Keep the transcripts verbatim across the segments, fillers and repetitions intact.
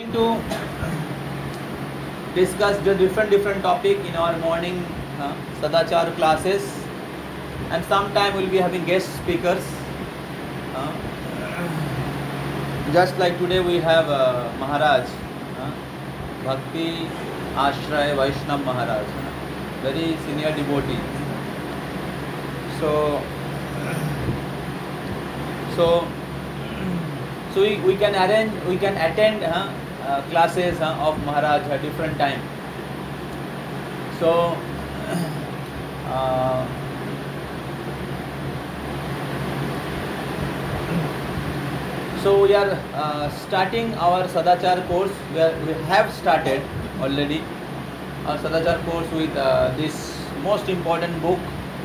going to discuss the different different topic in our morning uh, Sadachar classes, and sometime we'll be having guest speakers. Uh, just like today we have uh, Maharaj, uh, Bhakti Ashray Vaishnav Maharaj, uh, very senior devotee. So, so, so we, we can arrange, we can attend uh, uh, classes uh, of Maharaj at different time. So, uh, so we are uh, starting our Sadachar course. We, are, we have started already our Sadachar course with uh, this most important book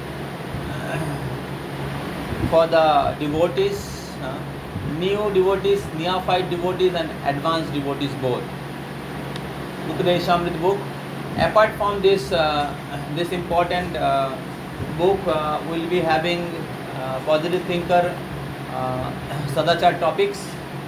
for the devotees, uh, new devotees, neophyte devotees and advanced devotees both. Updeshamrit book. Apart from this uh, this important uh, book, uh, we'll be having uh, positive thinker uh, Sadachar topics.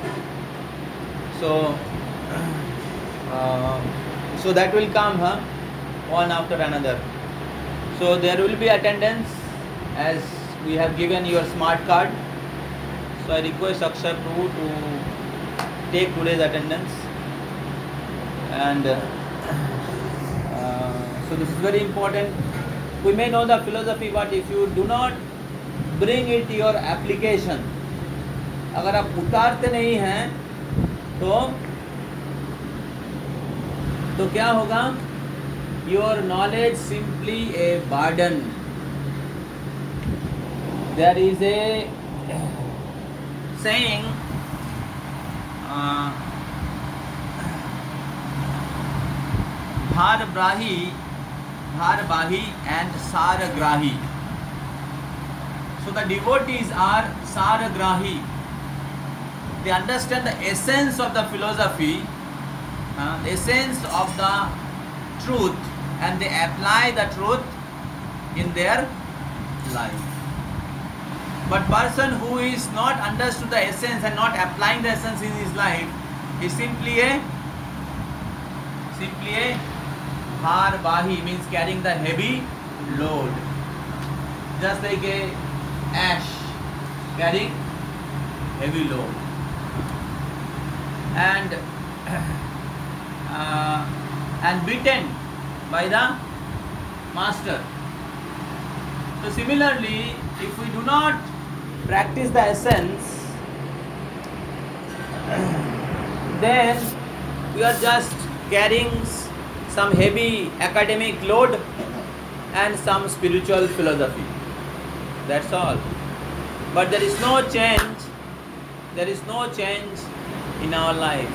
So, uh, so that will come huh, one after another. So there will be attendance as we have given your smart card. So I request Akshay Prabhu to take today's attendance. And uh, uh, so this is very important. We may know the philosophy, but if you do not bring it to your application, अगर आप उतारते नहीं हैं, तो तो क्या होगा? Your knowledge simply a burden. There is a saying, uh, Bhar Brahi, Bhar Bahi and Saragrahi. So the devotees are Saragrahi. They understand the essence of the philosophy, uh, the essence of the truth, and they apply the truth in their life. But person who is not understood the essence and not applying the essence in his life is simply a simply a har bahi, means carrying the heavy load, just like a ash carrying heavy load, and uh, and beaten by the master. So similarly, if we do not practice the essence, then we are just carrying some heavy academic load and some spiritual philosophy. That's all. But there is no change. There is no change in our life.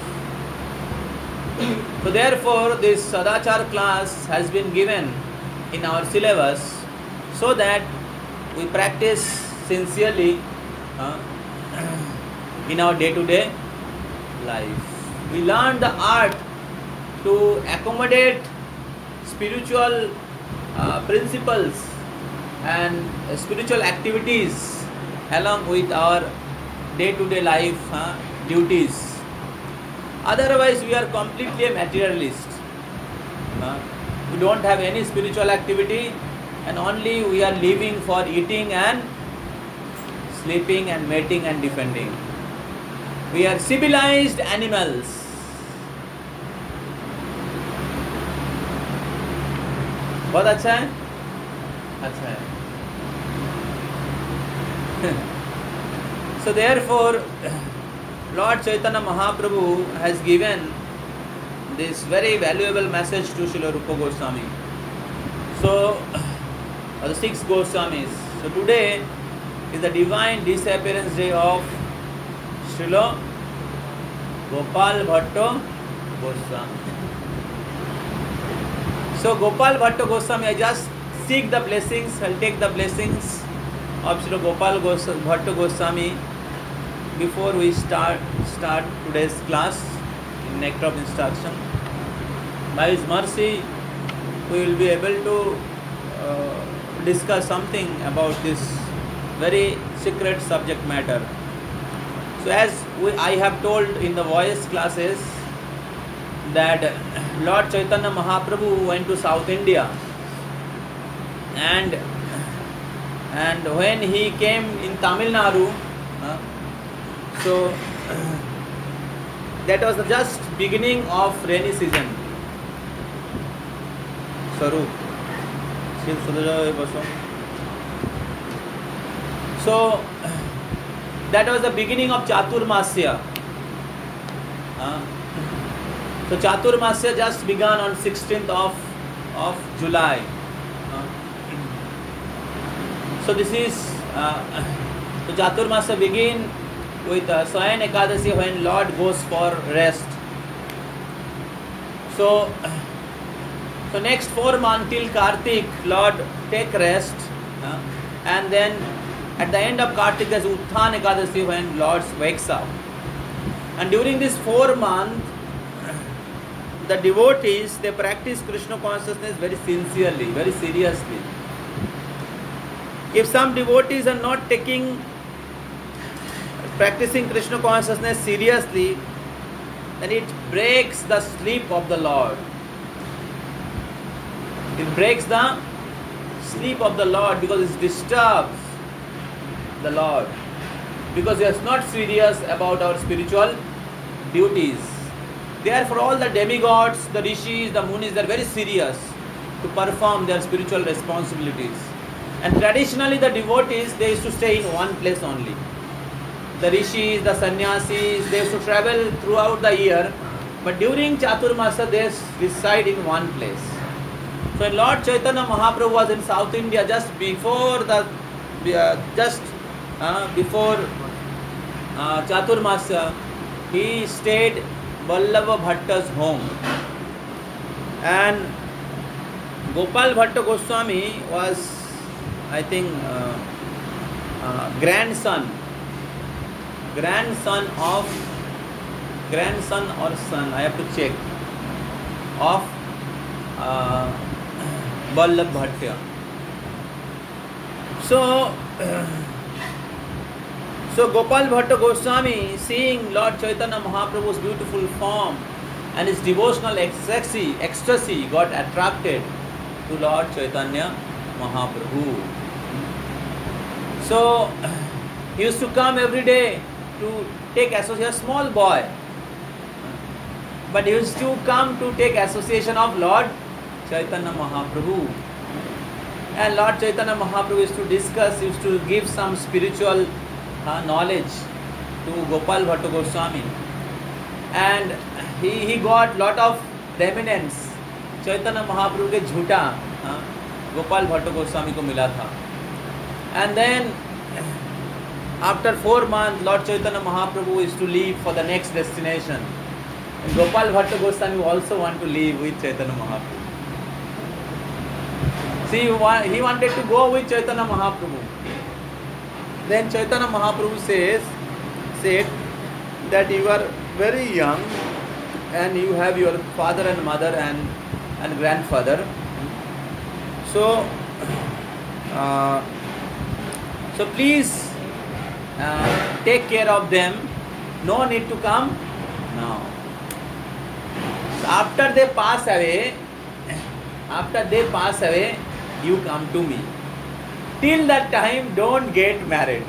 So therefore, this Sadachar class has been given in our syllabus so that we practice sincerely uh, in our day-to-day life. We learn the art to accommodate spiritual uh, principles and uh, spiritual activities along with our day-to-day life uh, duties. Otherwise, we are completely a materialist. Uh, we don't have any spiritual activity, and only we are living for eating and sleeping and mating and defending. We are civilized animals. बहुत अच्छा है? अच्छा है. So therefore, Lord Chaitanya Mahaprabhu has given this very valuable message to Srila Rupa Goswami. So, the six Goswamis. So today is the divine disappearance day of Srila Gopal Bhatto Goswami. So Gopal Bhatto Goswami, I just seek the blessings, I'll take the blessings of Srila Gopal Bhatto Goswami before we start start today's class in Nectar of Instruction. By His mercy, we will be able to uh, discuss something about this very secret subject matter. So as we, I have told in the voice classes that Lord Chaitanya Mahaprabhu went to South India, and and when he came in Tamil Nadu, uh, so that was the just beginning of rainy season. Sarup, so that was the beginning of Chaturmasya. Uh, so Chaturmasya just began on sixteenth of of July. Uh, so this is uh, so Chaturmasya begin with uh, Sayan Ekadasi, when Lord goes for rest. So so next four months till Kartik, Lord take rest, uh, and then at the end of Kartik there is Utthan Ekadasi, when Lord wakes up. And during this four months, the devotees, they practice Krishna consciousness very sincerely, very seriously. If some devotees are not taking, practicing Krishna consciousness seriously, then it breaks the sleep of the Lord. It breaks the sleep of the Lord, because it disturbs the Lord, because he is not serious about our spiritual duties. Therefore all the demigods, the rishis, the munis, they are very serious to perform their spiritual responsibilities. And traditionally the devotees, they used to stay in one place only. The rishis, the sannyasis, they used to travel throughout the year, but during Chaturmasya they reside in one place. So when Lord Chaitanya Mahaprabhu was in South India, just before the uh, just uh, before uh, Chaturmasya, he stayed Vallabha Bhatta's home, and Gopal Bhatta Goswami was, I think, uh, uh, grandson, grandson of, grandson or son, I have to check, of uh, Vallabha Bhatta. So, so Gopal Bhatta Goswami, seeing Lord Chaitanya Mahaprabhu's beautiful form and his devotional ecstasy, ecstasy got attracted to Lord Chaitanya Mahaprabhu. So he used to come every day to take association, a small boy, but he used to come to take association of Lord Chaitanya Mahaprabhu. And Lord Chaitanya Mahaprabhu used to discuss, used to give some spiritual uh, knowledge to Gopal Bhatta Goswami. And he, he got lot of remnants. Chaitanya Mahaprabhu ke jhuta uh, Gopal Bhatta Goswami ko mila tha. And then after four months, Lord Chaitanya Mahaprabhu is to leave for the next destination. And Gopal Bhatta Goswami also want to leave with Chaitanya Mahaprabhu. See, he wanted to go with Chaitanya Mahaprabhu. Then Chaitanya Mahaprabhu says, said that you are very young and you have your father and mother and, and grandfather. So, uh, so please uh, take care of them. No need to come now. So after they pass away, after they pass away, you come to me. Till that time, don't get married.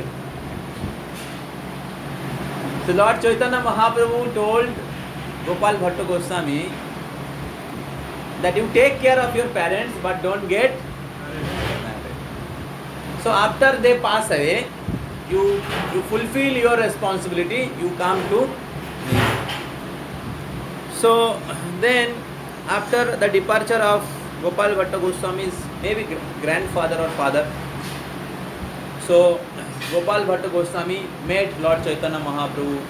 So Lord Chaitanya Mahaprabhu told Gopal Bhatta Goswami that you take care of your parents, but don't get married. So after they pass away, you, you fulfill your responsibility, you come to me. So then, after the departure of Gopal Bhatta Goswami's maybe grandfather or father, so Gopal Bhatta Goswami met Lord Chaitanya Mahaprabhu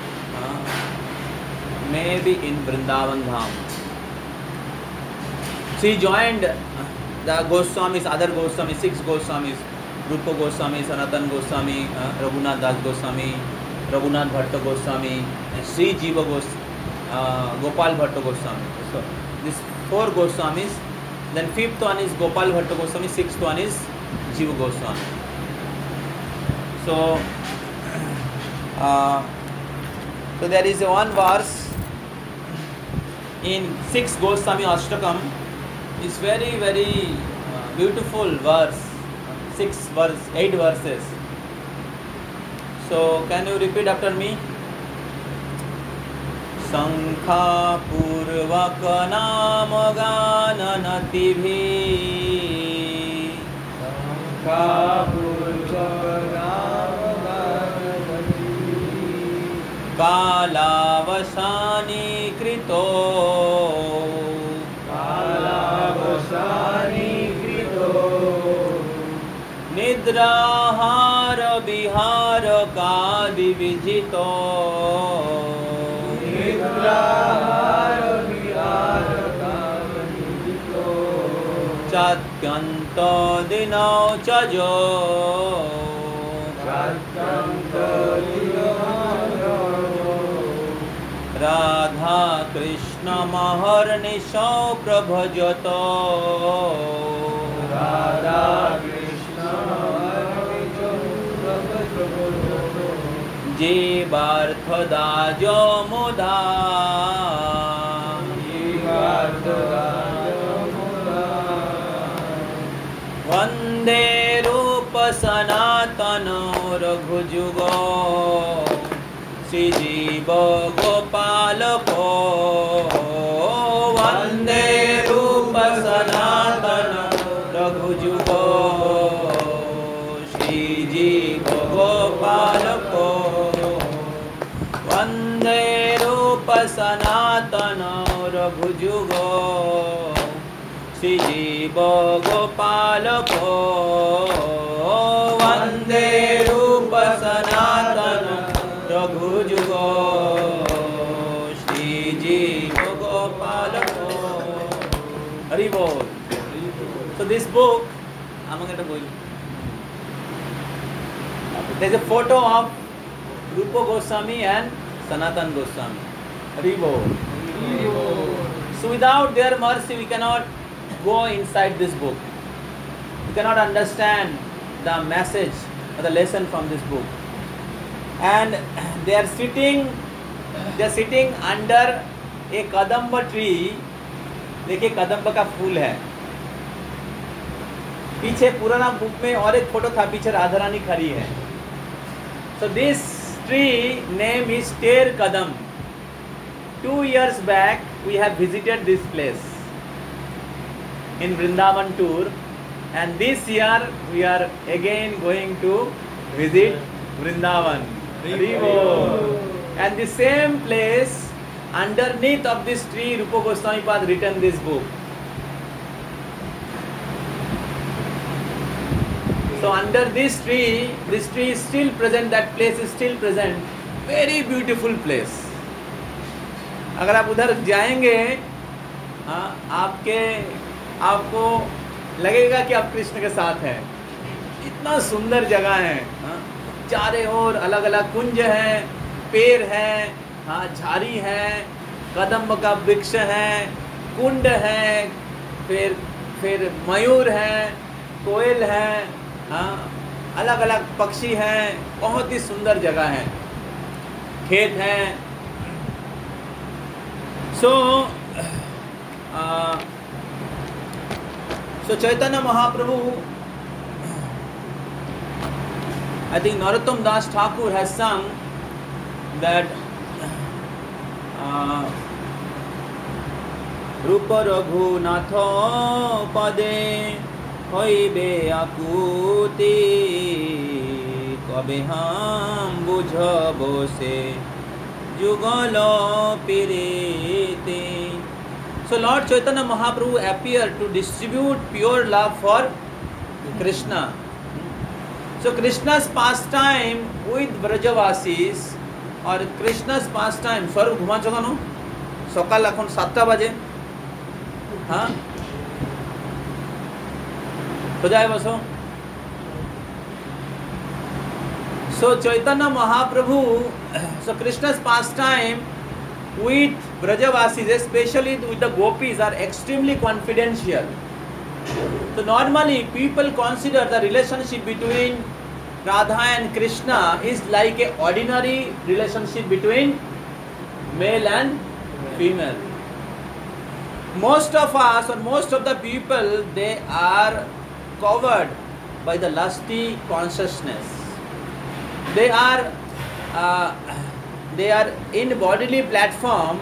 uh, maybe in Vrindavan Dham. So he joined the Goswamis, other Goswamis, six Goswamis, Rupa Goswami, Sanatan Goswami, uh, Raghunath Das Goswami, Raghunath Bhatta Goswami, and Sri Jiva Goswami, uh, Gopal Bhatta Goswami. So these four Goswamis. Then fifth one is Gopal Bhatta Goswami, sixth one is Jiva Goswami. So, uh, so there is a one verse in six Goswami Ashtakam is very very uh, beautiful verse, six verse, eight verses. So can you repeat after me? Sankha purvaka nam gananati bhi, Sankha purvaka nam gananati bhi, kalavasani krito, kalavasani krito, nidrahara vihara kadi vijito, Chatyanta dino chajo, Chatyanta dino chajo, Radha Krishna Maharnisho Prabhajato, Radha Krishna Maharnisho Prabhajato, Jivarthada Jomoda, Jivarthada Jomoda, Vande Rupa Sanatana Raghujugo, Sri Jiva Gopalako, Vande Rupa Sanatana Raghujugo, Sri Jiva Gopalako, Vande Rupa Sanatana Raghujugo, Sri Jiva Gopalako, Vande Rupa Sanatana Raghujugo, Sri Jiva Gopalako. Hari Bol. So this book, I'm going to go. There's a photo of Rupa Goswami and Sanatan Goswami. Hari Bol. So without their mercy, we cannot go inside this book. We cannot understand the message or the lesson from this book. And they are sitting, they are sitting under a kadamba tree. देखिए कदम्ब का फूल है. पीछे पुराना book में और एक photo था, पीछे राधा रानी खड़ी है. So this tree name is Ter Kadam. Two years back we have visited this place in Vrindavan tour, and this year we are again going to visit Vrindavan. And the same place, underneath of this tree, Rupa Goswami Pad written this book. So under this tree, this tree is still present, that place is still present. Very beautiful place. अगर आप उधर जाएंगे, हाँ, आपके आपको लगेगा कि आप कृष्ण के साथ हैं. इतना सुंदर जगह है. हाँ, चारों ओर अलग अलग कुंज हैं, पेड़ हैं, हाँ, झाड़ी है, कदम्ब का वृक्ष है, कुंड है, फिर फिर मयूर है, कोयल है, हाँ, अलग अलग पक्षी हैं. बहुत ही सुंदर जगह है. खेत हैं. सो सो Chaitanya Mahaprabhu, I think Narottam Das Thakur has sung that uh, Rupa Raghunatha Pade Hoibe Akuti Kabe Ham Bujhabo Se Jugalo Piriti. So Lord Chaitanya Mahaprabhu appeared to distribute pure love for Krishna. So Krishna's pastime with Brajavasis, or Krishna's pastime, Swarup घुमा चुका no सकाल এখন সাতটা বাজে. हाँ तो जाए बसो. So Chaitanya Mahaprabhu, so Krishna's pastime with Brajavasis, especially with the gopis, are extremely confidential. So normally people consider the relationship between Radha and Krishna is like a ordinary relationship between male and female. most of us or most of the people, they are covered by the lusty consciousness. They are uh, they are in bodily platform,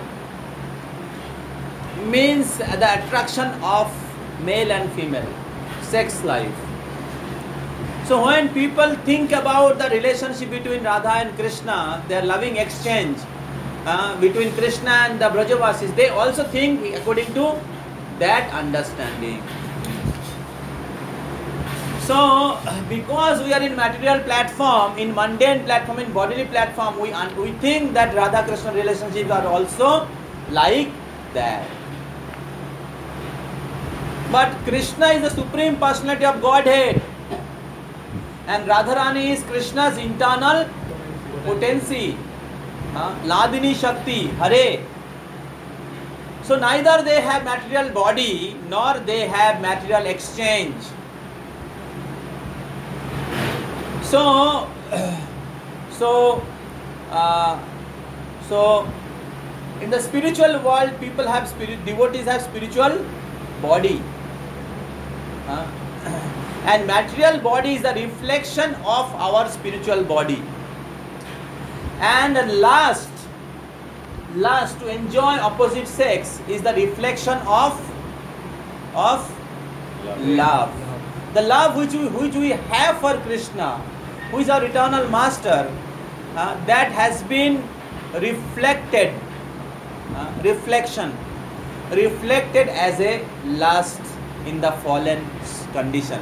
means the attraction of male and female sex life. So when people think about the relationship between Radha and Krishna, their loving exchange uh, between Krishna and the Brajavasis, they also think according to that understanding. So because we are in material platform, in mundane platform, in bodily platform, we, we think that Radha Krishna relationships are also like that. But Krishna is the Supreme Personality of Godhead, and Radharani is Krishna's internal potency, uh, Ladini Shakti, Hare. So neither they have material body nor they have material exchange. So, so, uh, so in the spiritual world, people have spirit, devotees have spiritual body. Uh, and material body is a reflection of our spiritual body. And last, last to enjoy opposite sex is the reflection of of love. love. The love which we, which we have for Krishna, who is our eternal master, uh, that has been reflected, uh, reflection, reflected as a lust in the fallen condition.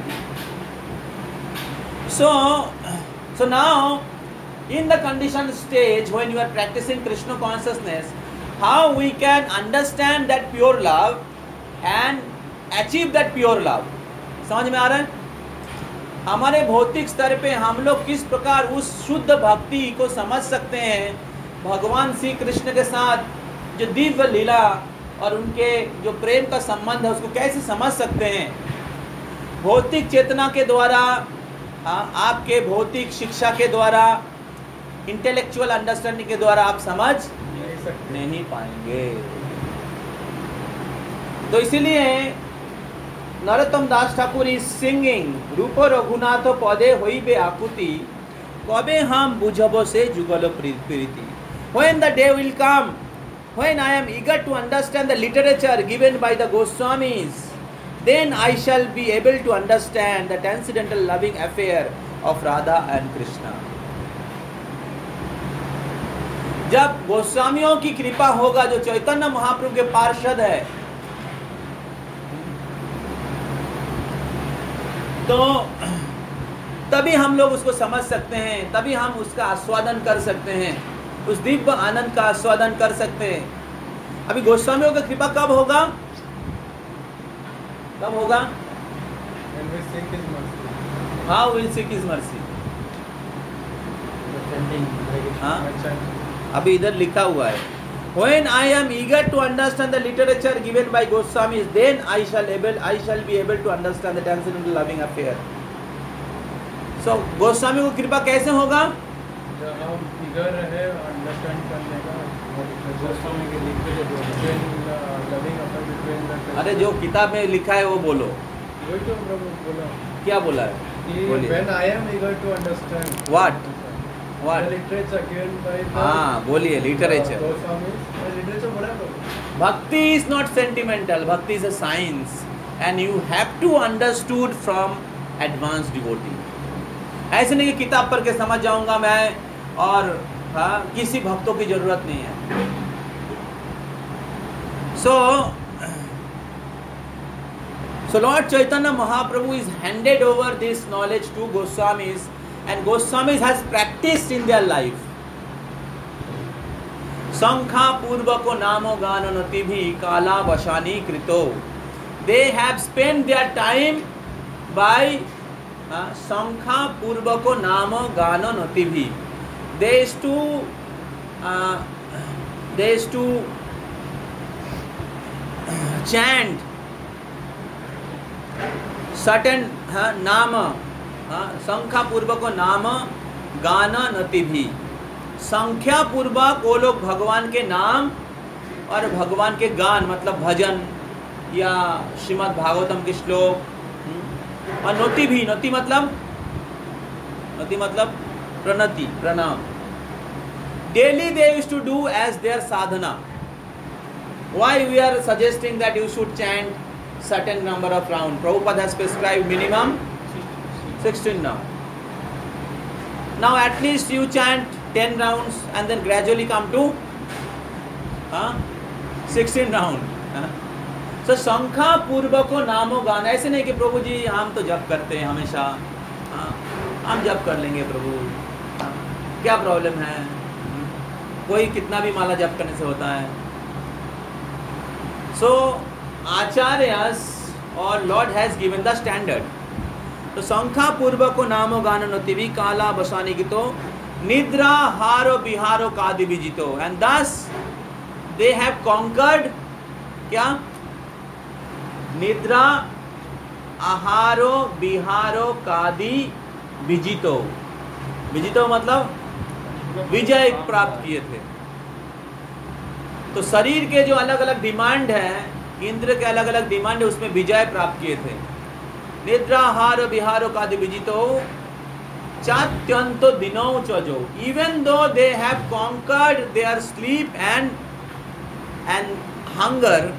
So, so now in the conditioned stage, when you are practicing Krishna consciousness, how we can understand that pure love and achieve that pure love? समझ में आ रहा है? हमारे भौतिक स्तर पे हम लोग किस प्रकार उस शुद्ध भक्ति को समझ सकते हैं, भगवान श्री कृष्ण के साथ जो दिव्य लीला और उनके जो प्रेम का संबंध है उसको कैसे समझ सकते हैं? भौतिक चेतना के द्वारा, आपके भौतिक शिक्षा के द्वारा, इंटेलेक्चुअल अंडरस्टैंडिंग के द्वारा आप समझ नहीं पाएंगे. तो इसीलिए नरोत्तम दास ठाकुर इज सिंगिंग रूप रघुनाथ पदे होइबे आकुति कबे हम बुझबो से जुगल प्रीति. When the day will come, when I am eager to understand the literature given by the Goswamis, then I shall be able to understand the transcendental loving affair of Radha and Krishna. जब गोस्वामियों की कृपा होगा, जो चैतन्य महाप्रभु के पार्षद है, तो तभी हम लोग उसको समझ सकते हैं, तभी हम उसका आस्वादन कर सकते हैं, उस दिव्य आनंद का आस्वादन कर सकते हैं. अभी गोस्वामियों की कृपा कब होगा? कब होगा? How will seek his mercy? हाँ, अभी इधर लिखा हुआ है, when I am eager to understand the literature given by Goswamis, then I shall able I shall be able to understand the transcendental loving affair. So Goswami को कृपा कैसे होगा? जब हम eager रहे understand करने का, गोस्वामी के लिखे जो between loving affair between the, अरे जो किताब में लिखा है वो बोलो. वही तो प्रभु बोला. क्या बोला है? When I am eager to understand. What? What? The literature given by the, हाँ बोलिए literature. literature बोला तो. Bhakti is not sentimental. Bhakti is a science, and you have to understood from advanced devotee. ऐसे नहीं कि किताब पढ़ के समझ जाऊंगा मैं और हाँ किसी भक्तों की जरूरत नहीं है. So, so Lord Chaitanya Mahaprabhu is handed over this knowledge to Goswamis, and Goswamis has practiced in their life. Sankha Purvako Namo Gananati bhi Kala Vashani Krito. They have spent their time by uh, Sankha Purvako Namo Gananati bhi. They used to uh, they used to chant certain uh, nama. संख्या पूर्वक को नाम गाना नति भी. संख्या पूर्वक वो लोग भगवान के नाम और भगवान के गान मतलब भजन या श्रीमद् भागवतम के श्लोक, और नोति भी, नोति मतलब नोति मतलब प्रणति, प्रणाम. Daily they used to do as their sadhana. Why we are suggesting that you should chant certain number of rounds? Prabhupada has prescribed minimum sixteen rounds. Now at least you chant ten rounds and then gradually come to uh, sixteen rounds. Uh. So शंखा पूर्वको नामो गाना. ऐसे नहीं कि प्रभु जी हम तो जप करते हैं हमेशा, हाँ, हम जप कर लेंगे प्रभु, क्या प्रॉब्लम है, कोई कितना भी माला जप करने से होता है. सो आचार्यस और Lord has given the standard. तो शंखा पूर्वको नामो गान नोतिवी काला बसानी गीतो निद्रा हारो बिहारो कादि विजितो. एंड दस दे हैव कॉन्कर्ड क्या, निद्रा आहारो बिहारो कादि विजितो. विजितो मतलब विजय प्राप्त किए थे. तो शरीर के जो अलग अलग डिमांड है, इंद्र के अलग अलग डिमांड है, उसमें विजय प्राप्त किए थे. निद्रा हार बिहारो कादि विजितो चात्यंतो दिनों चजो. Even though they have conquered their sleep and and hunger,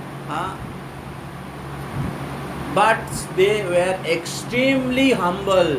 but they were extremely humble.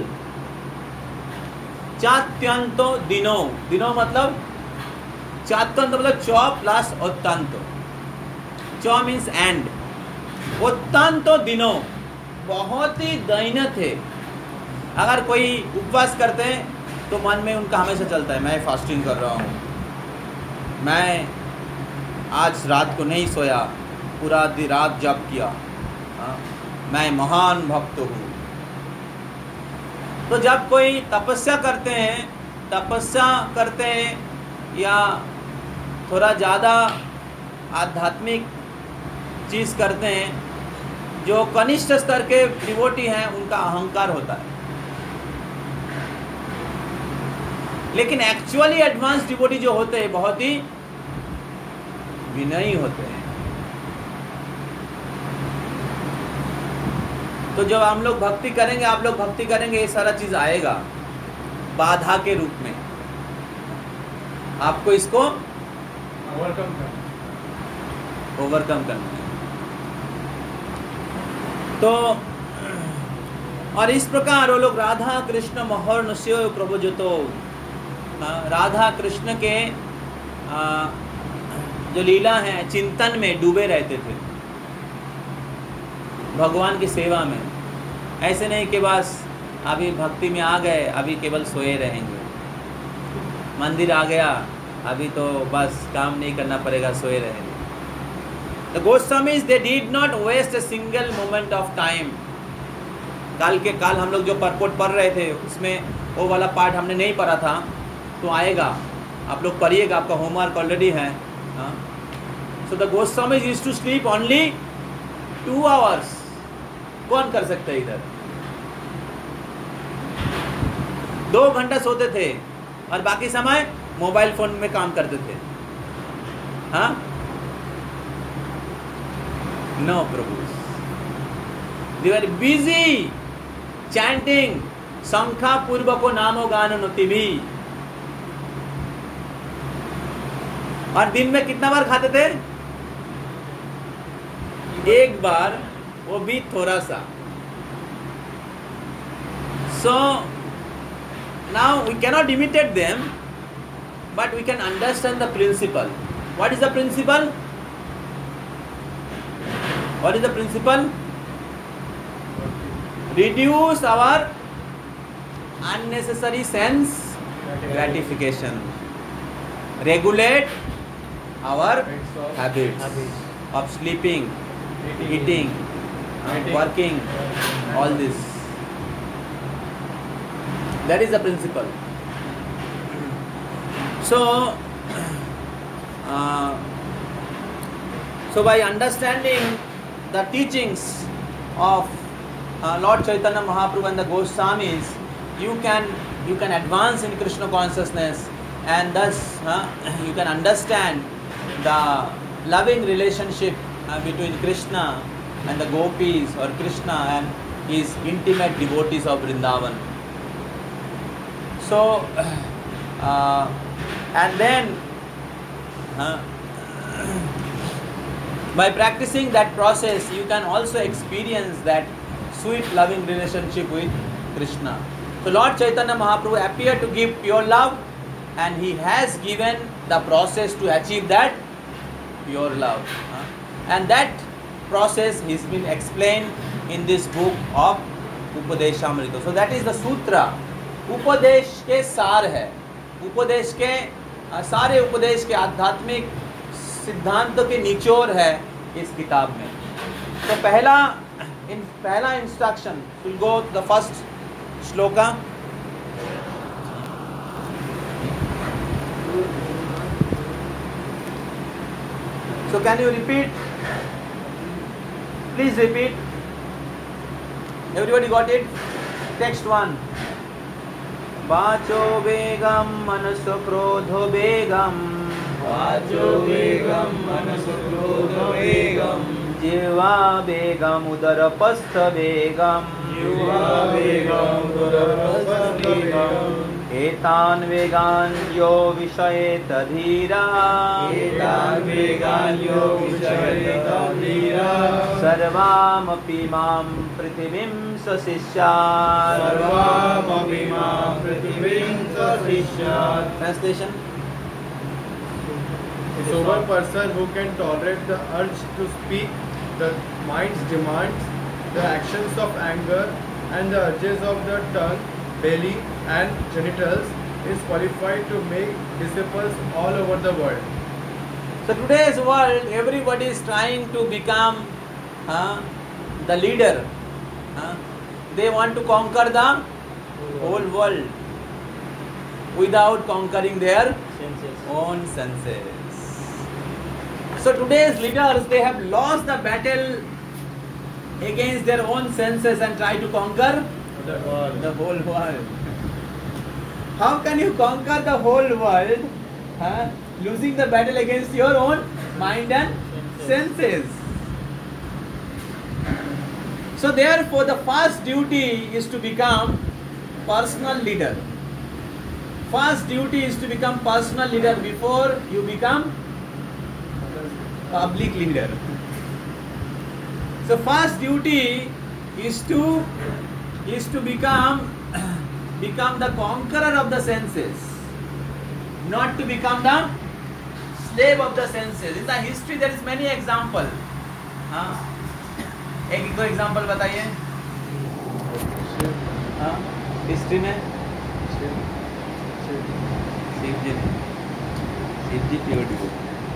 चात्यंतो दिनों, दिनों मतलब चात्यंत मतलब चौ प्लस उत्तंतो. चौ मीन्स एंड, उत्तंतो दिनों बहुत ही दैन्य थे. अगर कोई उपवास करते हैं तो मन में उनका हमेशा चलता है मैं फास्टिंग कर रहा हूँ, मैं आज रात को नहीं सोया, पूरा दिन रात जप किया, हाँ, मैं महान भक्त हूँ. तो जब कोई तपस्या करते हैं तपस्या करते हैं या थोड़ा ज़्यादा आध्यात्मिक चीज़ करते हैं, जो कनिष्ठ स्तर के डिवोटी हैं उनका अहंकार होता है. लेकिन एक्चुअली एडवांस डिवोटी जो होते हैं बहुत ही विनयी होते हैं. तो जब हम लोग भक्ति करेंगे, आप लोग भक्ति करेंगे, ये सारा चीज आएगा बाधा के रूप में. आपको इसको ओवरकम करना ओवरकम करना है. तो और इस प्रकार वो लोग राधा कृष्ण मोहर नश्यो प्रभु जो, तो राधा कृष्ण के आ, जो लीला है चिंतन में डूबे रहते थे, भगवान की सेवा में. ऐसे नहीं कि बस अभी भक्ति में आ गए, अभी केवल सोए रहेंगे, मंदिर आ गया अभी तो बस काम नहीं करना पड़ेगा, सोए रहेंगे. The Goswamis they did not waste a single moment of time. काल के काल हम लोग जो परपोट पढ़ रहे थे उसमें वो वाला पार्ट हमने नहीं पढ़ा था, तो आएगा, आप लोग पढ़िएगा, आपका होमवर्क ऑलरेडी है. So the Goswamis used to sleep only two hours. कौन कर सकते इधर? दो घंटा सोते थे और बाकी समय मोबाइल फोन में काम करते थे. हाँ, no Prabhu, they were busy chanting शंखा पूर्वको नामो गान नोति भी. और दिन में कितना बार खाते थे? एक बार, वो भी थोड़ा सा. So now we cannot imitate them, but we can understand the principle. What is the principle? What is the principle? Reduce our unnecessary sense gratification. Regulate our habits of sleeping, eating, uh, working, all this. That is the principle. So, uh, so by understanding the teachings of uh, Lord Chaitanya Mahaprabhu and the Goswamis, you can you can advance in Krishna consciousness, and thus uh, you can understand the loving relationship uh, between Krishna and the gopis, or Krishna and his intimate devotees of Vrindavan. So, uh, and then uh, by practicing that process, you can also experience that sweet loving relationship with Krishna. So Lord Chaitanya Mahaprabhu appeared to give pure love, and he has given the process to achieve that pure love. And that process has been explained in this book of Upadeshamrita. So that is the sutra. उपदेश के सार है, उपदेश के सारे उपदेश के आध्यात्मिक सिद्धांतों के निचोड़ है इस किताब में. तो पहला इन पहला instruction, will go the first shloka. So can you repeat? Please repeat. Everybody got it? Text one. वाचो वेगम मनसो क्रोधो वेगम, वाचो वेगम मनसो क्रोधो वेगम, जिह्वा वेगम उदरपस्थ वेगम, जिह्वा वेगम उदरपस्थ वेगम, एतान वेगान यो विषयेत धीरा, एतान वेगान यो विषयेत धीरा, सर्वामपि मां पृथिवीं सशिष्यात्, सर्वामपि मां पृथिवीं सशिष्यात्. Translation. A sober person who can tolerate the urge to speak, the mind's demands, the actions of anger, and the urges of the tongue, belly, and genitals is qualified to make disciples all over the world. So today's world, everybody is trying to become uh, the leader. Uh, they want to conquer the whole world without conquering their senses. own senses. So today's leaders, they have lost the battle against their own senses and try to conquer The world. the whole world. How can you conquer the whole world, huh, losing the battle against your own mind and senses? So therefore the first duty is to become personal leader. First duty is to become personal leader before you become public leader. So first duty is to is to become become the conqueror of the senses, not to become the slave of the senses. In the history there is many example. हाँ, एक दो example बताइए. हाँ, history में शिव जी ने शिव जी pure devotee.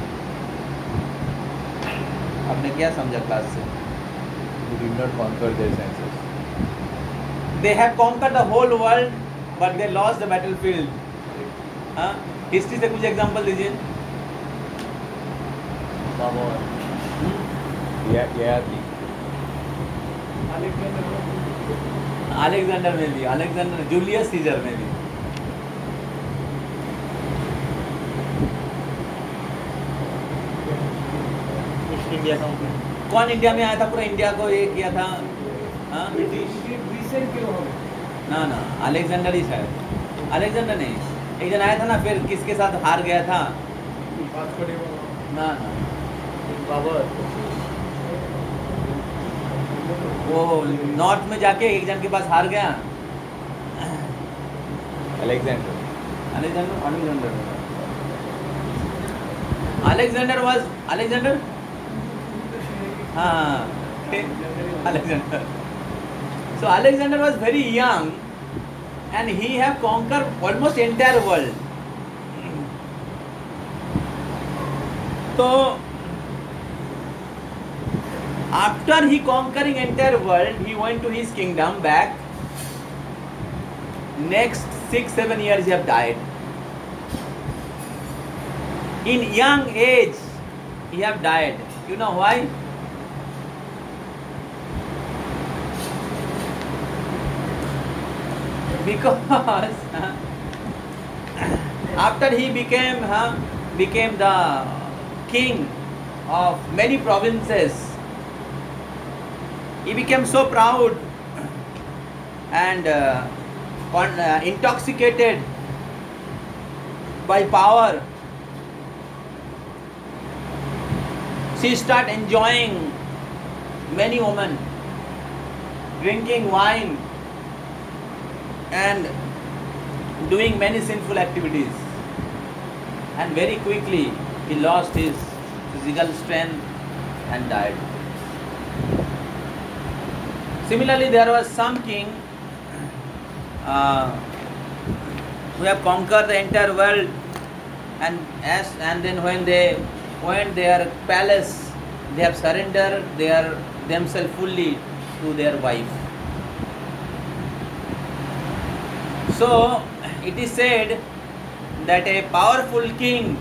आपने क्या समझा क्लास से? Who did not conquer their senses. They have conquered the whole world, but they lost the battlefield. हाँ, हिस्ट्री से कुछ एग्जांपल दीजिए. Yayati. अलेक्जेंडर में भी, अलेक्जेंडर जूलियस सीजर में भी. ईस्ट इंडिया का कौन इंडिया में आया था, पूरा इंडिया को ये किया था? हाँ, ना ना अलेक्जेंडर ही शायद. अलेक्जेंडर नहीं, एक जन आया था ना, फिर किसके साथ हार गया था? ना ना वो नॉर्थ में जाके एक जन के पास हार गया. Alexander. Alexander Alexander Alexander was Alexander हाँ Alexander. So Alexander was very young and he have conquered almost entire world. So after he conquering entire world, he went to his kingdom back. Next six seven years he have died. In young age he have died. You know why? Because uh, after he became uh, became the king of many provinces. He became so proud and uh, con- uh, intoxicated by power. She started enjoying many women, drinking wine and doing many sinful activities. And very quickly he lost his physical strength and died. Similarly, there was some king uh, who have conquered the entire world, and as and then when they went their palace, they have surrendered their themselves fully to their wife. So it is said that a powerful king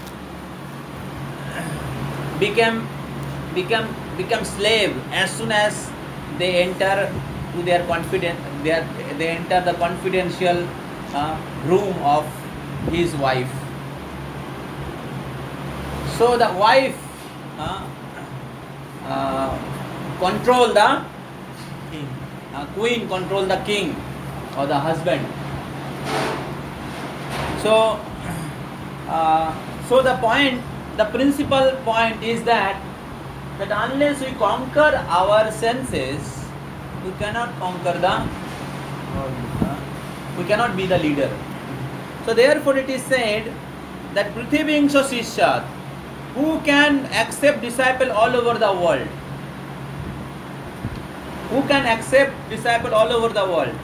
became become become slave as soon as they enter to their confident they, they enter the confidential uh, room of his wife. So the wife uh, uh, control the king. Uh, queen control the king or the husband. So, uh, so the point, the principal point is that that unless we conquer our senses, we cannot conquer the, uh, we cannot be the leader. So therefore it is said that Prithivingso Sishyat, who can accept disciple all over the world? Who can accept disciple all over the world?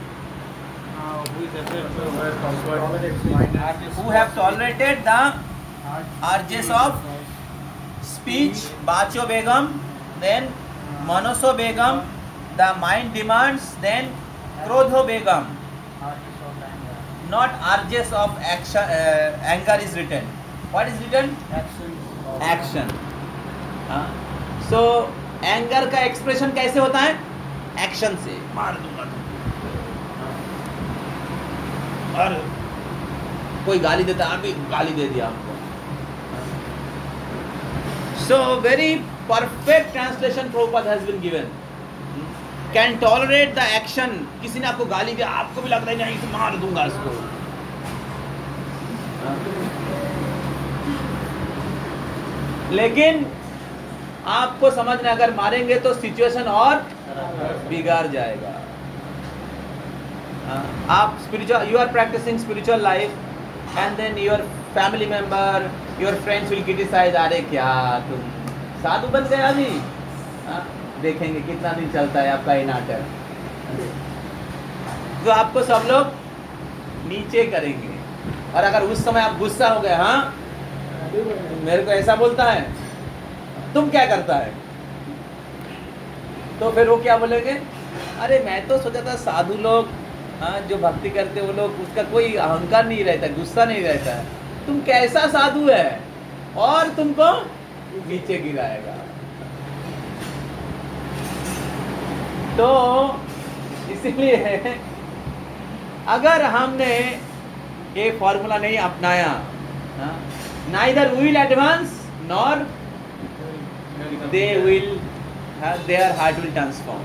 Who have tolerated the urges of speech, Bacho Begum, then Manoso Begum, the mind demands, then Krodho Begum. Not urges of action, uh, anger is written. What is written? Action. Action. हाँ? So anger का expression कैसे होता है? Action से मार दूंगा और कोई गाली देता है, अभी गाली दे दिया आपको. So very perfect translation Prabhupada has been given. Can tolerate the action. किसी ने आपको गाली दिया, आपको भी लगता है नहीं इसे मार दूंगा इसको. लेकिन आपको समझना, अगर मारेंगे तो सिचुएशन और बिगाड़ जाएगा. आप spiritual, you are practicing spiritual life, and then your family member, your friends will criticize. अरे क्या तुम साधु बन गए अभी? देखेंगे कितना दिन चलता है आपका ये नाटक. तो आपको सब लोग नीचे करेंगे. और अगर उस समय आप गुस्सा हो गए, हाँ मेरे को ऐसा बोलता है, तुम क्या करता है, तो फिर वो क्या बोलेंगे? अरे मैं तो सोचा था साधु लोग, हाँ जो भक्ति करते वो लोग, उसका कोई अहंकार नहीं रहता, गुस्सा नहीं रहता है. तुम कैसा साधु है, और तुमको नीचे गिराएगा. तो इसलिए अगर हमने ये फॉर्मूला नहीं अपनाया, neither will advance nor they will have, their heart will transform.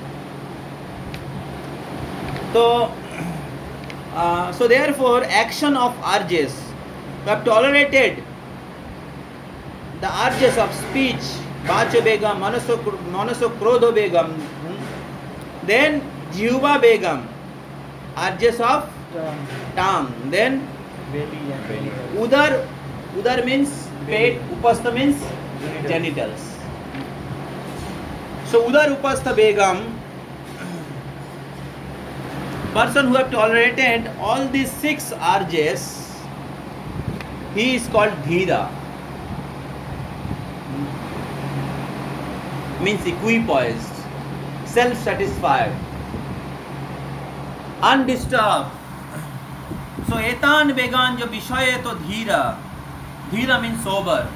So, uh, so therefore action of urges, we have tolerated the urges of speech, Bacho Begum, Manaso, Manaso Krodho Begum, hmm? Then Jiva Begum, urges of tongue, then Udar, Udar means pet, Upastha means genitals. So Udar Upastha Begum, person who have tolerated all these six urges, he is called Dhira. Means equipoised, self-satisfied, undisturbed. So etan began jo vishaye to dhira. Dhira means sober.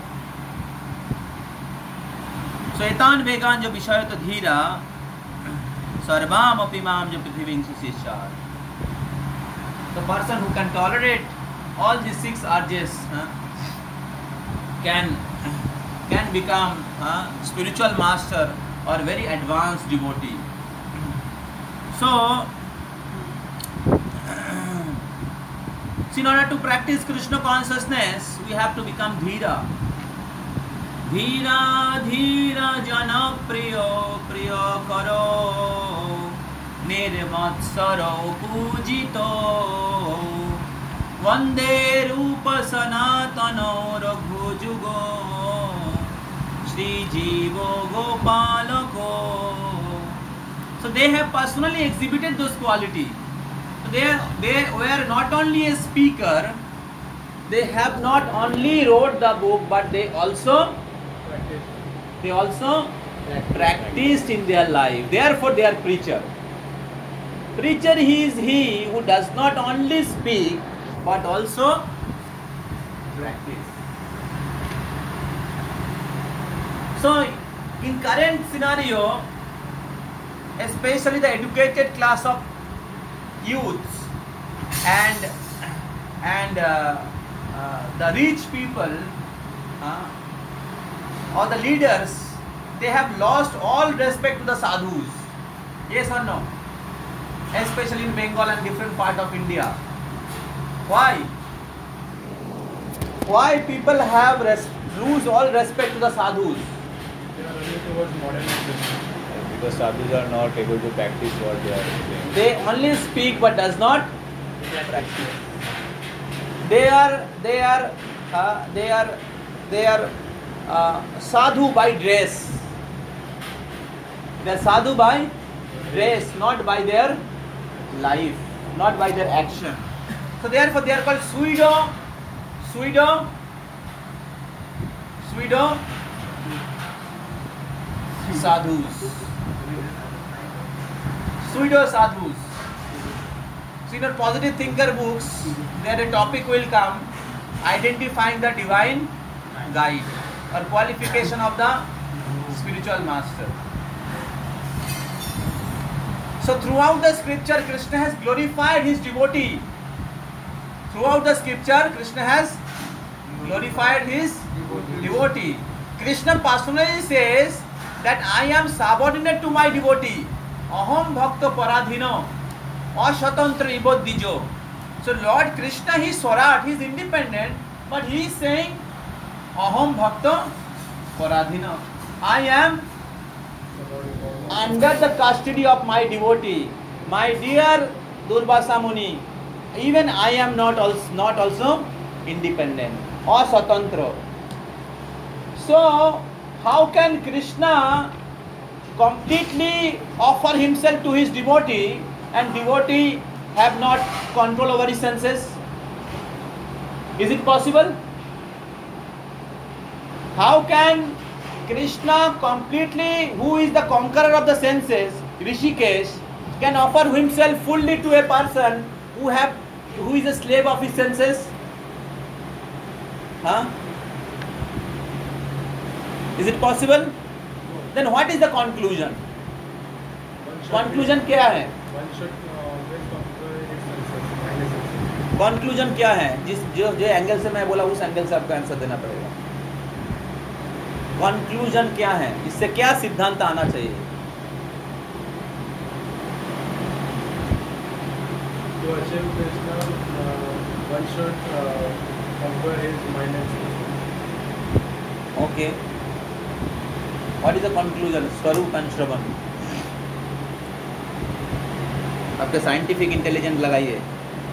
So etan began jo vishaye to dhira. Sarvam apimam jo prithiving susishat. The person who can tolerate all these six urges, huh, can can become uh, spiritual master or very advanced devotee. So, in order to practice Krishna consciousness, we have to become dhira. Dhira dhira jana priyo priyo karo nirmatsaro pujito vande rupa sanatano raghujugo Shri Jivo Gopalako. So they have personally exhibited those qualities. They, they were not only a speaker, they have not only wrote the book, but they also they also practiced in their life. Therefore, they are preacher. Preacher he is he who does not only speak, but also practice. So, in current scenario, especially the educated class of youths and and uh, uh, the rich people uh, or the leaders, they have lost all respect to the sadhus. Yes or no? Especially in Bengal and different part of India. Why? Why people have res lose all respect to the sadhus? They are running towards modernization. Because sadhus are not able to practice what they are saying. They only speak but does not practice. They are they are uh, they are they are uh, sadhu by dress. They are sadhu by dress, not by their life, not by their action. So therefore they are called pseudo pseudo pseudo sadhus. Pseudo sadhus. So in our positive thinker books, there a topic will come, identifying the divine guide or qualification of the spiritual master. So throughout the scripture, Krishna has glorified his devotee. Throughout the scripture, Krishna has glorified his devotee. Krishna personally says that I am subordinate to my devotee. Aham bhakta paradhino ashatantra ibodhijo. So Lord Krishna, he is Swarat, he is independent, but he is saying Aham bhakta paradhino. I am under the custody of my devotee. My dear Durvasa Muni, even I am not also, not also independent or swatantra. So how can Krishna completely offer himself to his devotee and devotee have not control over his senses? Is it possible? How can Krishna completely, who is the conqueror of the senses, Rishikesh, can offer himself fully to a person who have who is a slave of his senses? Huh? Is it possible? Then what is the conclusion? Conclusion क्या है? One should always conquer his senses, mind his senses. Conclusion क्या है? जिस जो जो angle से मैं बोला उस एंगल से आपको आंसर देना पड़ेगा. Conclusion क्या है? इससे क्या सिद्धांत आना चाहिए? To achieve Krishna, uh, one should uh, conquer his mind and senses. Okay. What is the conclusion? Swarup and Shravan. आपके साइंटिफिक इंटेलिजेंस लगाइए.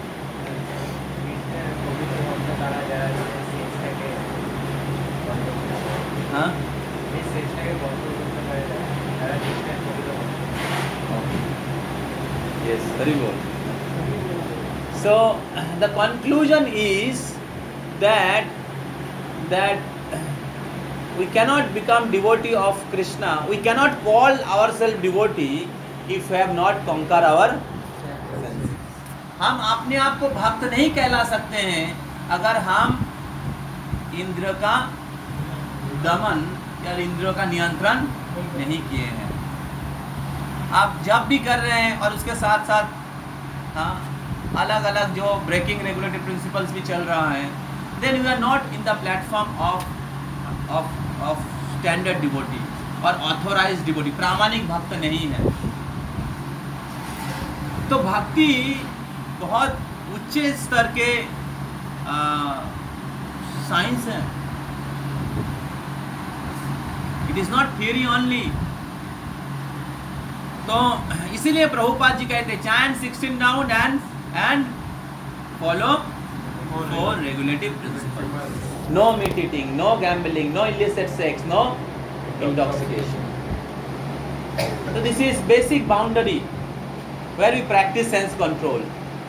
हाँ? Yes, very good. So the conclusion is that that we cannot become devotee of Krishna. We cannot call ourselves devotee if we have not conquered our senses. हम अपने आप को भक्त नहीं कहला सकते हैं अगर हम इंद्र का दमन या इंद्रियों का नियंत्रण नहीं किए हैं. आप जब भी कर रहे हैं और उसके साथ साथ हाँ अलग अलग जो ब्रेकिंग रेगुलेटरी प्रिंसिपल्स भी चल रहा है, then we are not in the platform of of of standard devotee और authorized devotee, प्रामाणिक भक्त नहीं है। तो भक्ति बहुत उच्च स्तर के साइंस है, it is not theory only. तो इसीलिए प्रभुपाद जी कहते हैं chant sixteen round and and follow four regulative principles, no meat eating, no gambling, no illicit sex, no intoxication. So this is basic boundary where we practice sense control.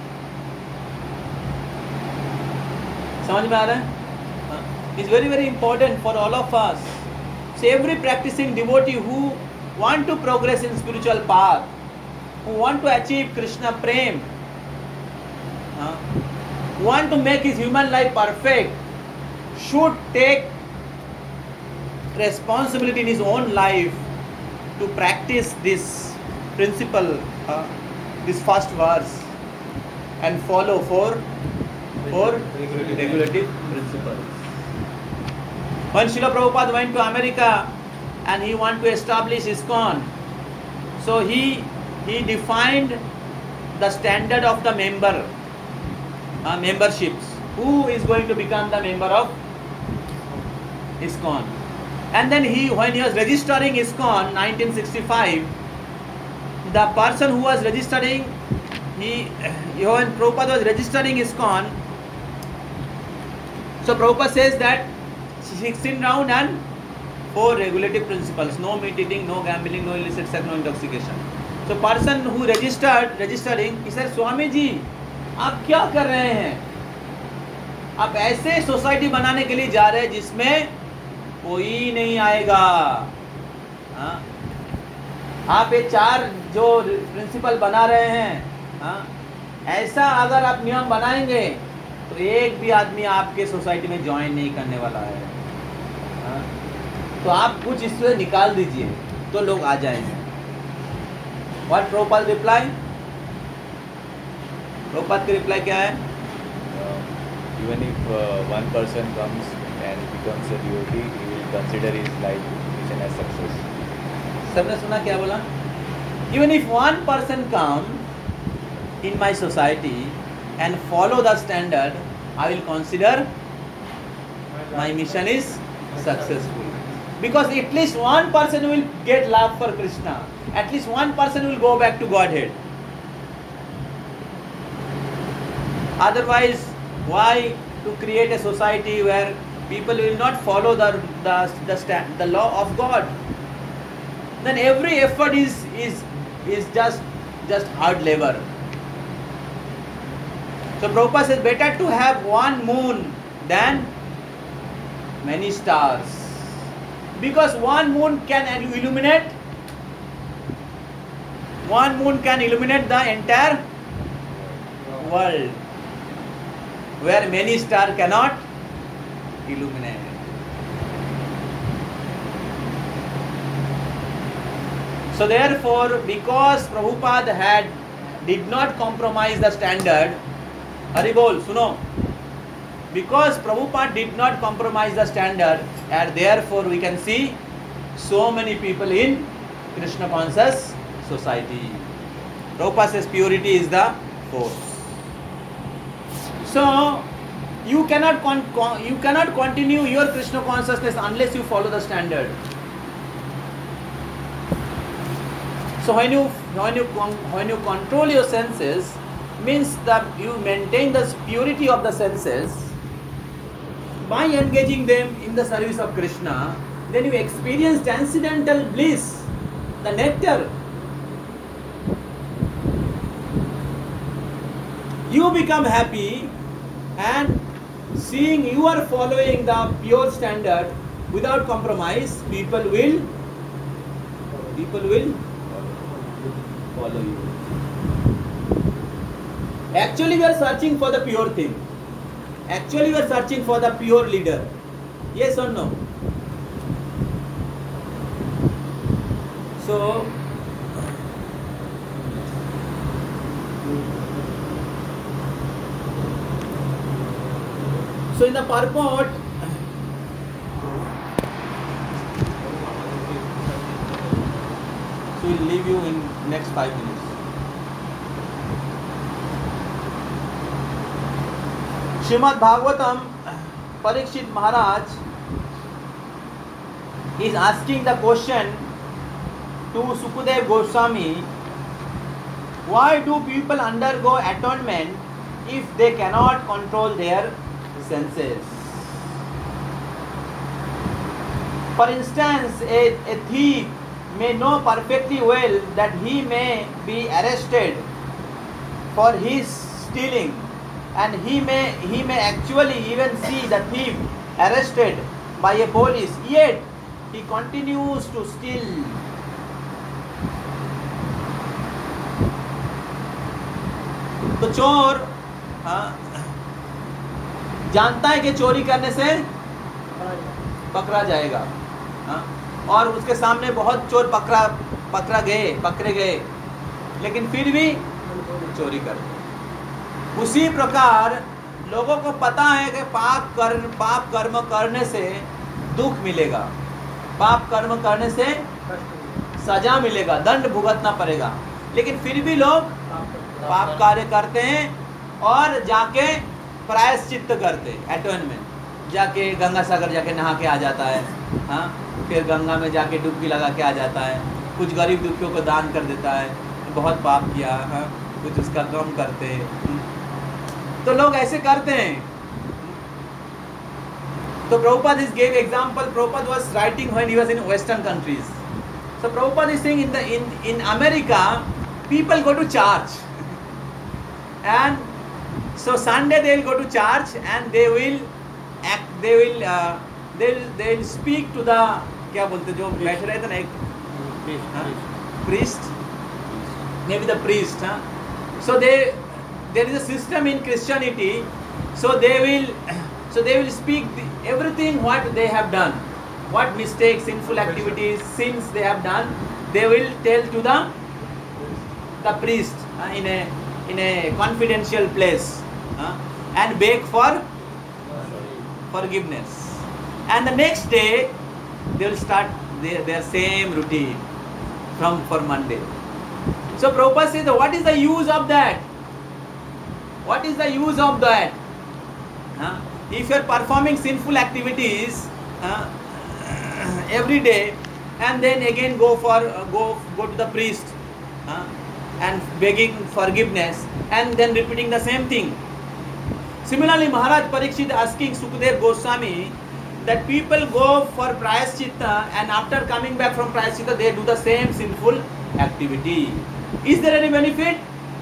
समझ में आ रहा है? It's very very important for all of us. So every practicing devotee who want to progress in spiritual path, who want to achieve Krishna Prem, uh, want to make his human life perfect, should take responsibility in his own life to practice this principle, uh, this first verse, and follow four, four regulative principles. When Srila Prabhupada went to America and he wanted to establish ISKCON, so he he defined the standard of the member, uh, memberships. Who is going to become the member of ISKCON? And then he, when he was registering ISKCON nineteen sixty-five, the person who was registering, he, when Prabhupada was registering ISKCON, so Prabhupada says that sixteen round and four regulative principles, no meat eating, no gambling, no illicit sex, no intoxication. So person who registered, registering, he said, Swami ji, आप क्या कर रहे हैं? आप ऐसे society बनाने के लिए जा रहे हैं जिसमें कोई नहीं आएगा। हाँ? आप ये चार जो प्रिंसिपल बना रहे हैं, हाँ? ऐसा अगर आप नियम बनाएंगे तो एक भी आदमी आपके सोसाइटी में ज्वाइन नहीं करने वाला है। हाँ? तो आप कुछ इससे निकाल दीजिए तो लोग आ जाएंगे। What Prabhupada reply? प्रभुपाद की रिप्लाई क्या है? Even if uh, one person comes and becomes a devotee, he will consider his life mission as success. सबने सुना क्या बोला? Even if one person come in my society and follow the standard, I will consider my mission is successful. Because at least one person will get love for Krishna. At least one person will go back to Godhead. Otherwise, why to create a society where people will not follow the the the, stand, the law of God? Then every effort is is is just just hard labor. So Prabhupada says better to have one moon than many stars, because one moon can illuminate one moon can illuminate the entire world, where many stars cannot illuminate. So therefore, because Prabhupada had did not compromise the standard, Hari Bol, suno. Because Prabhupada did not compromise the standard, and therefore we can see so many people in Krishna conscious society. Prabhupada says purity is the force. So you cannot con- con- you cannot continue your Krishna consciousness unless you follow the standard. So when you when you when you control your senses, means that you maintain the purity of the senses by engaging them in the service of Krishna. Then you experience transcendental bliss, the nectar. You become happy, and seeing you are following the pure standard without compromise, people will people will follow you. Actually, we are searching for the pure thing. Actually, we are searching for the pure leader. Yes or no? So, so in the purport, will leave you in next five minutes. Srimad Bhagavatam, Parikshit Maharaj is asking the question to Sukadev Goswami, why do people undergo atonement if they cannot control their senses? For instance, a, a thief may know perfectly well that he may be arrested for his stealing, and he may he may actually even see the thief arrested by a police, yet he continues to steal. तो चोर हाँ, जानता है कि चोरी करने से पकड़ा जाएगा, हाँ, और उसके सामने बहुत चोर पकड़ा पकड़ा गए पकड़े गए, लेकिन फिर भी चोरी करते। उसी प्रकार लोगों को पता है कि पाप कर पाप कर्म करने से दुख मिलेगा, पाप कर्म करने से सजा मिलेगा, दंड भुगतना पड़ेगा, लेकिन फिर भी लोग पाप कार्य करते हैं और जाके प्रायश्चित्त करते, एटोनमेंट, जाके गंगा सागर जाके नहा के आ जाता है, हाँ, फिर गंगा में जाके डुबकी लगा के आ जाता है, कुछ गरीब दुखियों को दान कर देता है, बहुत पाप किया, हाँ, कुछ उसका कम करते हैं, तो लोग ऐसे करते हैं। तो Prabhupada is gave example. Prabhupada was writing when he was in Western countries. So Prabhupada is saying in the in in America, people go to church, and so Sunday they will go to church and they will act, they will uh, they will they will speak to the क्या बोलते जो बैठ रहे थे ना एक priest, maybe the priest, huh? So they there is a system in Christianity, so they will so they will speak the, everything what they have done, what mistakes, sinful activities, sins they have done, they will tell to the the priest uh, in a in a confidential place, uh, and beg for forgiveness, and the next day they will start their, their same routine from for Monday. So Prabhupada says, what is the use of that? What is the use of that? Huh? If you are performing sinful activities uh, every day, and then again go for uh, go go to the priest uh, and begging forgiveness, and then repeating the same thing. Similarly, Maharaj Parikshit asking Sukadev Goswami that people go for prayaschitta, and after coming back from prayaschitta they do the same sinful activity. Is there any benefit?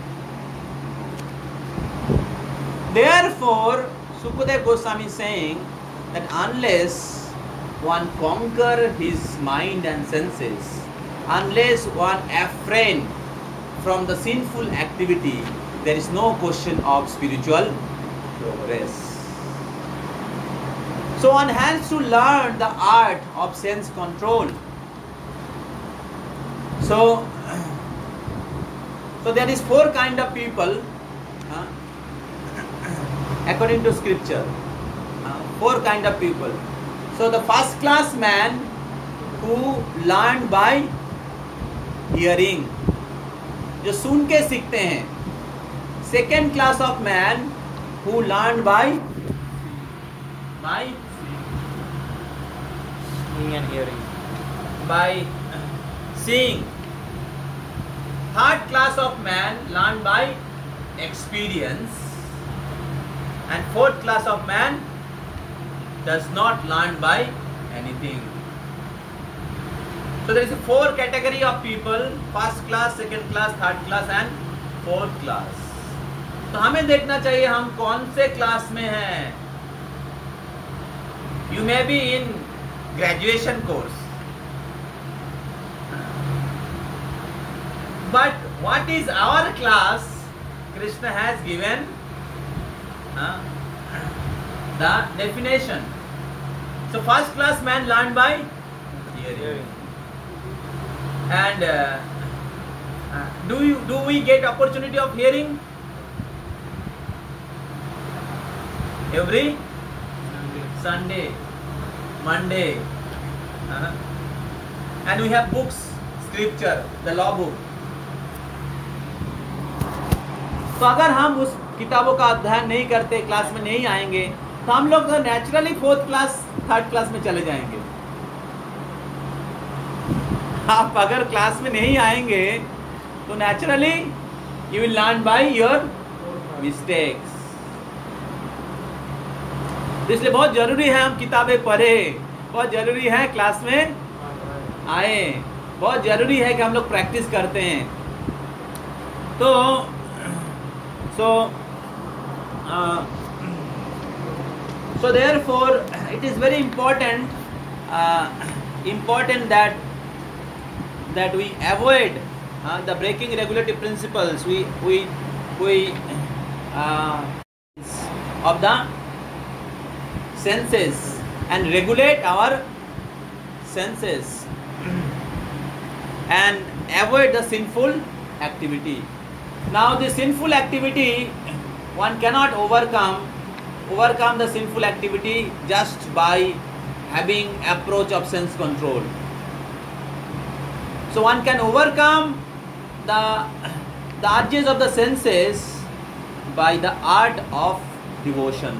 Therefore, Sukadev Goswami is saying that unless one conquer his mind and senses, unless one refrain from the sinful activity, there is no question of spiritual progress. So one has to learn the art of sense control. So, so there is four kind of people uh, according to scripture. Uh, four kind of people. So the first class man who learned by hearing, जो सुन के सीखते हैं. Second class of man who learned by by seeing and hearing, by seeing. Third class of man learned by experience, and fourth class of man does not learn by anything. So there is a four category of people: first class, second class, third class and fourth class. तो हमें देखना चाहिए हम कौन से class में हैं. You may be in graduation course, but what is our class? Krishna has given uh, the definition. So first class man learned by hearing. And uh, uh, do you do we get opportunity of hearing every Sunday, Monday, uh, and we have books, scripture, the law book. तो अगर हम उस किताबों का अध्ययन नहीं करते, class में नहीं आएंगे, तो हम लोग तो naturally fourth class third class में चले जाएंगे. आप अगर क्लास में नहीं आएंगे तो naturally you will learn by your mistakes. इसलिए बहुत जरूरी है हम किताबें पढ़े, बहुत जरूरी है क्लास में आए, बहुत जरूरी है कि हम लोग प्रैक्टिस करते हैं. तो सो so therefore it is very important uh, important that that we avoid uh, the breaking regulative principles we we we uh, of the senses and regulate our senses and avoid the sinful activity. Now the sinful activity one cannot overcome overcome the sinful activity just by having approach of sense control. So one can overcome the the urges of the senses by the art of devotion.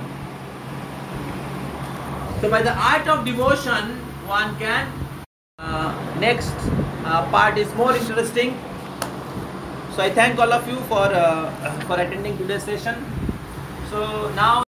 So by the art of devotion one can uh, next uh, part is more interesting. So I thank all of you for uh, for attending today's session. So now